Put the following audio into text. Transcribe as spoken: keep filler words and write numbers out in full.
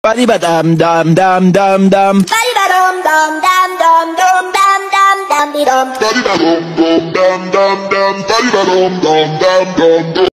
Body ba dum dum dum dum dum. Body ba dum dum dum dum dum dum dum dum dum. Body ba dum dum dum dum dum. Body ba dum dum dum dum dum.